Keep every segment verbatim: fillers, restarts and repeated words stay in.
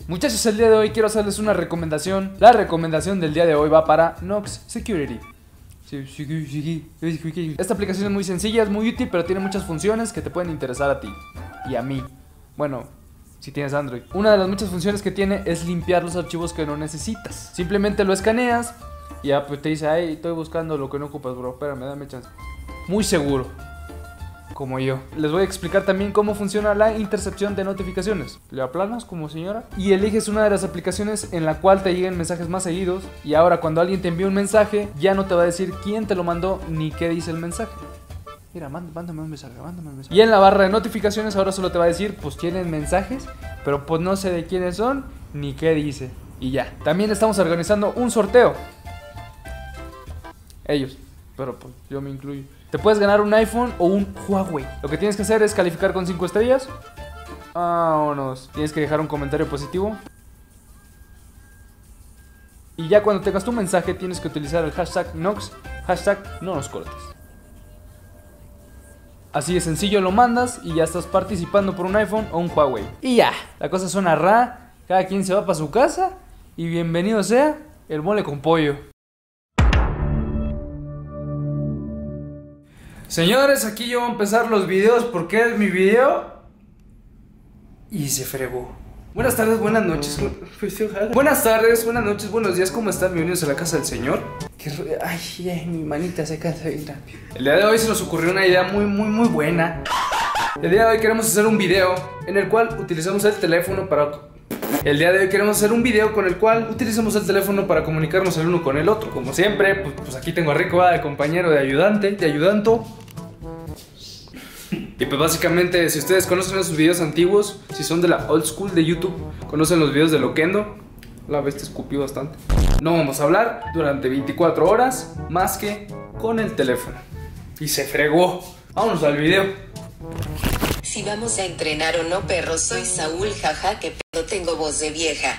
Muchachos, el día de hoy quiero hacerles una recomendación. La recomendación del día de hoy va para Nox Security. Esta aplicación es muy sencilla, es muy útil, pero tiene muchas funciones que te pueden interesar a ti y a mí. Bueno, si tienes Android. Una de las muchas funciones que tiene es limpiar los archivos que no necesitas. Simplemente lo escaneas y ya pues te dice, ay, estoy buscando lo que no ocupas, bro, espérame, dame chance. Muy seguro, como yo. Les voy a explicar también cómo funciona la intercepción de notificaciones. Le aplanas como señora y eliges una de las aplicaciones en la cual te lleguen mensajes más seguidos. Y ahora cuando alguien te envía un mensaje, ya no te va a decir quién te lo mandó ni qué dice el mensaje. Mira, mándame un mensaje, mándame un mensaje. Y en la barra de notificaciones ahora solo te va a decir, pues tienen mensajes, pero pues no sé de quiénes son ni qué dice. Y ya. También estamos organizando un sorteo. Ellos, pero pues yo me incluyo. Te puedes ganar un iPhone o un Huawei. Lo que tienes que hacer es calificar con cinco estrellas. Vámonos. Tienes que dejar un comentario positivo. Y ya cuando tengas tu mensaje tienes que utilizar el hashtag Nox, hashtag no nos cortes. Así de sencillo, lo mandas y ya estás participando por un iPhone o un Huawei. Y ya, la cosa suena ra. Cada quien se va para su casa. Y bienvenido sea el mole con pollo. Señores, aquí yo voy a empezar los videos porque es mi video. Y se fregó. Buenas tardes, buenas noches. Buenas tardes, buenas noches, buenos días. ¿Cómo están? Bienvenidos a la casa del señor. Ay, ay, mi manita se cansa bien rápido. El día de hoy se nos ocurrió una idea muy, muy, muy buena. El día de hoy queremos hacer un video en el cual utilizamos el teléfono para... El día de hoy queremos hacer un video con el cual utilizamos el teléfono para comunicarnos el uno con el otro. Como siempre, pues, pues aquí tengo a Rico, ¿va? De compañero, de ayudante, de ayudanto. Y pues básicamente, si ustedes conocen esos videos antiguos, si son de la old school de YouTube, conocen los videos de Loquendo. La bestia escupió bastante. No vamos a hablar durante veinticuatro horas más que con el teléfono. Y se fregó. Vámonos al video. Si vamos a entrenar o no, perro, soy Saúl, jaja, que pedo, tengo voz de vieja.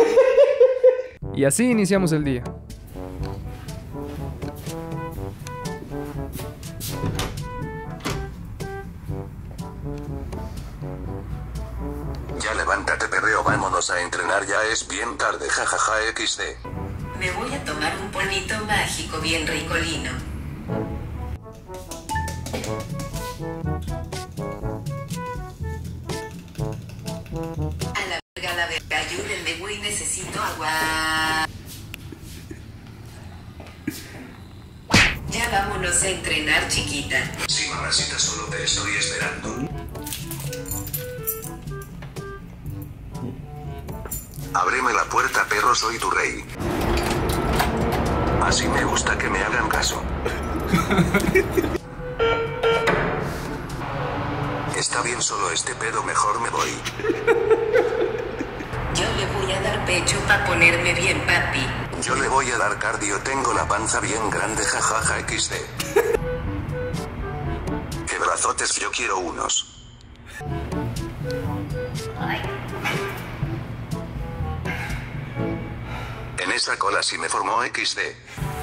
Y así iniciamos el día. Ya levántate, perreo, vámonos a entrenar, ya es bien tarde, jajaja equis de. Me voy a tomar un polvito mágico bien ricolino. A la verga, a la verga, ayúdenme, güey, necesito agua. Ya vámonos a entrenar, chiquita. Sí, mamacita, solo te estoy esperando. Ábreme la puerta, perro, soy tu rey. Así me gusta que me hagan caso. Está bien solo este pedo, mejor me voy. Yo le voy a dar pecho pa' ponerme bien, papi. Yo le voy a dar cardio, tengo la panza bien grande, jajaja equis de. ¡Qué brazotes! Yo quiero unos. En esa cola sí me formó equis de.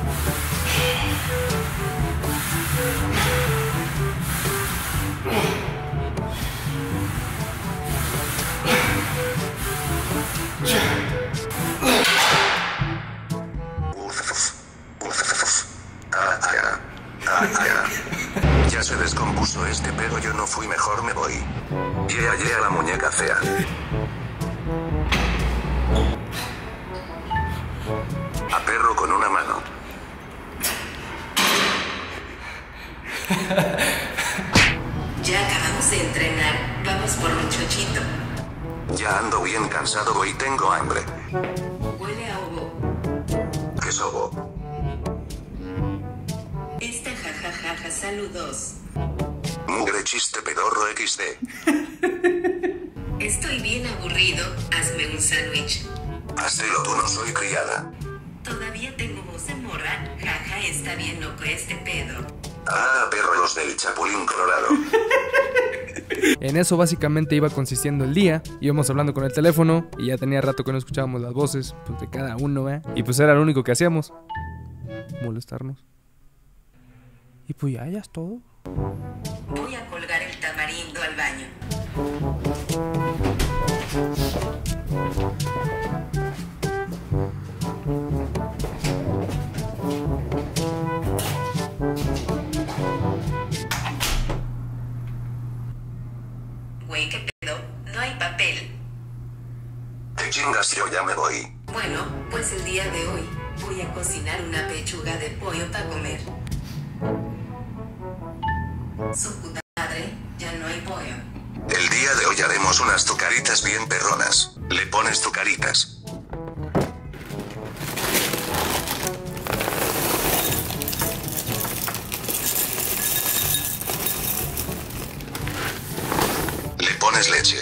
Ya se descompuso este pedo, yo no fui, mejor me voy. Yeah, yeah, la muñeca fea. A perro con una mano. Ya acabamos de entrenar, vamos por un chochito. Ya ando bien cansado y tengo hambre. Huele a ovo. ¿Qué sobo? Esta jajajaja, saludos. Mugre chiste pedorro equis de. Estoy bien aburrido, hazme un sándwich. Háztelo tú, no soy criada. Todavía tengo voz de morra, jaja, está bien loco este pedo. Ah, perro, los del Chapulín Colorado. En eso básicamente iba consistiendo el día. Íbamos hablando con el teléfono y ya tenía rato que no escuchábamos las voces pues, de cada uno, ¿eh? Y pues era lo único que hacíamos, molestarnos. Y pues ya, ya es todo. Voy a colgar el tamarindo al baño. te chingas, yo ya me voy. Bueno, pues el día de hoy voy a cocinar una pechuga de pollo para comer. Su puta madre, ya no hay pollo. El día de hoy haremos unas tucaritas bien perronas. Le pones tucaritas. Le pones leche.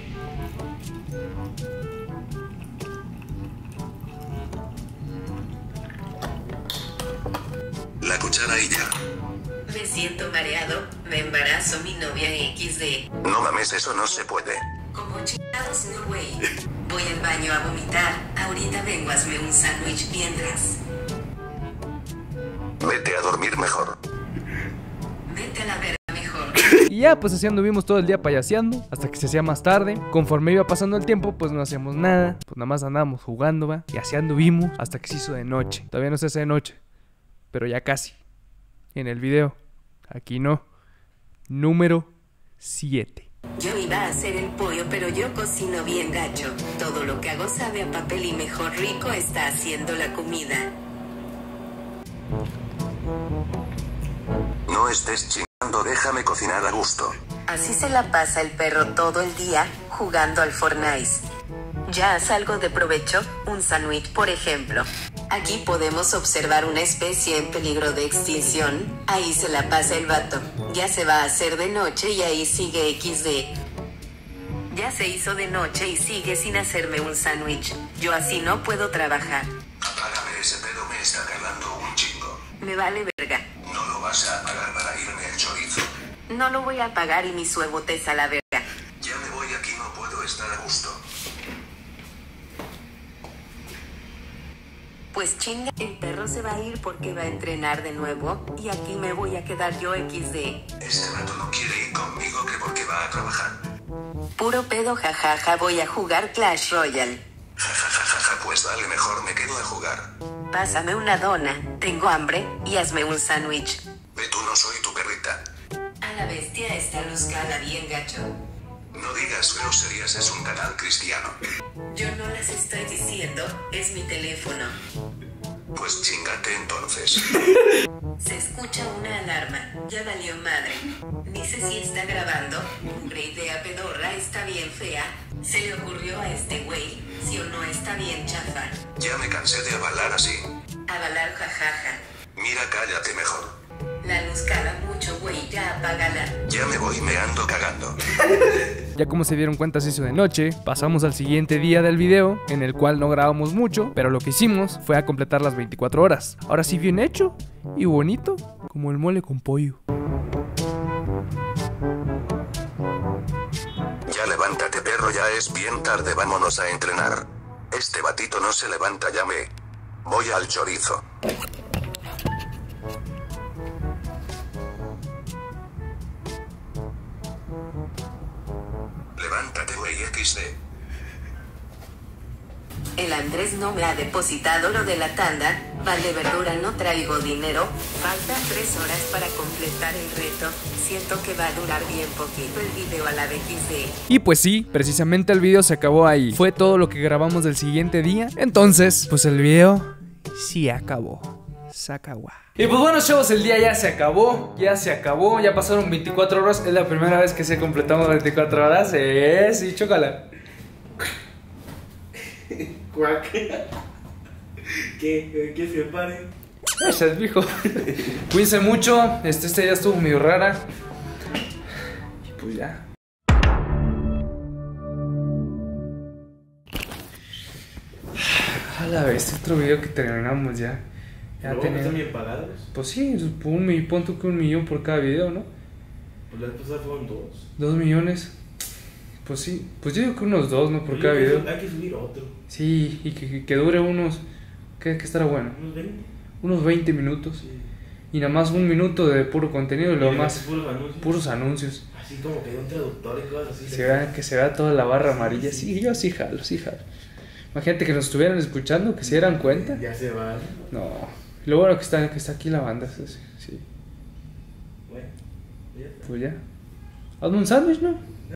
La cuchara y ya. Me siento mareado, me embarazo mi novia equis de. No mames, eso no se puede. Como chingados no güey. Voy al baño a vomitar, ahorita vengo, hazme un sándwich mientras. Vete a dormir mejor. Vete a la verga mejor. Y ya, pues así anduvimos todo el día payaseando, hasta que se hacía más tarde. Conforme iba pasando el tiempo, pues no hacíamos nada. Pues nada más andábamos jugando, va. Y así anduvimos hasta que se hizo de noche. Todavía no se hace de noche, pero ya casi. En el video, aquí no. Número siete. Yo iba a hacer el pollo, pero yo cocino bien gacho. Todo lo que hago sabe a papel y mejor rico está haciendo la comida. No estés chingando, déjame cocinar a gusto. Así se la pasa el perro todo el día, jugando al Fortnite. ¿Ya haz algo de provecho? Un sándwich, por ejemplo. Aquí podemos observar una especie en peligro de extinción. Ahí se la pasa el vato. Ya se va a hacer de noche y ahí sigue equis de. Ya se hizo de noche y sigue sin hacerme un sándwich. Yo así no puedo trabajar. Apágame ese pedo, me está calando un chingo. Me vale verga. No lo vas a apagar para irme el chorizo. No lo voy a pagar y mi suebotes a la verga. Ya me voy, aquí no puedo estar a gusto. Pues chinga, el perro se va a ir porque va a entrenar de nuevo, y aquí me voy a quedar yo equis de. Este vato no quiere ir conmigo, que porque va a trabajar. Puro pedo, jajaja, voy a jugar Clash Royale. Jajajaja, pues dale, mejor me quedo a jugar. Pásame una dona, tengo hambre, y hazme un sándwich. Ve, tú no soy tu perrita. A la bestia está Luzcala bien gacho. No digas groserías, es un canal cristiano. Yo no las estoy diciendo, es mi teléfono. Pues chingate entonces. Se escucha una alarma, ya valió madre. Dice si está grabando, pura idea pedorra, está bien fea. Se le ocurrió a este güey, si o no está bien chafa. Ya me cansé de avalar así. Avalar jajaja. Mira, cállate mejor. La luz cala mucho güey, ya apágala. Ya me voy, me ando cagando. Ya como se dieron cuenta se hizo de noche, pasamos al siguiente día del video, en el cual no grabamos mucho, pero lo que hicimos fue a completar las veinticuatro horas. Ahora sí bien hecho y bonito, como el mole con pollo. Ya levántate, perro, ya es bien tarde, vámonos a entrenar. Este batito no se levanta, ya me voy al chorizo. Levántate, güey, equis de. El Andrés no me ha depositado lo de la tanda. Vale verdura, no traigo dinero. Faltan tres horas para completar el reto. Siento que va a durar bien poquito el video a la de equis de. Y pues sí, precisamente el video se acabó ahí. Fue todo lo que grabamos del siguiente día. Entonces, pues el video sí acabó. Sacagua. Y pues bueno, chavos, el día ya se acabó. Ya se acabó, ya pasaron veinticuatro horas. Es la primera vez que se completamos veinticuatro horas. Eh, sí, chócala. Cuac. ¿Qué? ¿Qué se pare? Gracias, viejo. Cuídense mucho. Este, este día estuvo medio rara. Y pues ya. A la vez, otro video que terminamos ya. Ya ¿No tenía... están bien pagados? Pues sí, un millón, pon tú que un millón por cada video, ¿no? Pues la vez pasada fueron dos. Dos millones. Pues sí, pues yo digo que unos dos, ¿no? Por Yo cada creo que video. Hay que subir otro. Sí, y que, que, que dure unos... ¿Qué, qué estará bueno? Unos veinte. Unos veinte minutos. Sí. Y nada más un minuto de puro contenido y lo Y más... puros anuncios. Puros anuncios. Así como que hay un traductor y cosas así. Se vea, que se vea toda la barra amarilla. Sí, yo sí jalo, sí jalo. Imagínate que nos estuvieran escuchando, que se dieran cuenta. Ya se van. No. Lo bueno que está, que está aquí la banda. Sí. sí. Bueno, ya está. Pues ya. Hazme un sándwich, ¿no?